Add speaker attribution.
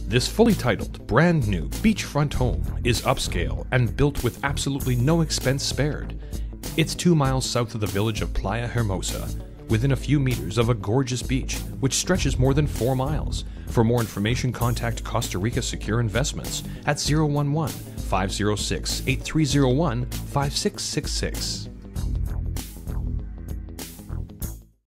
Speaker 1: This fully titled, brand new beachfront home is upscale and built with absolutely no expense spared. It's 2 miles south of the village of Playa Hermosa, within a few meters of a gorgeous beach, which stretches more than 4 miles. For more information, contact Costarica Secure Investments at 011-506-8301-5666.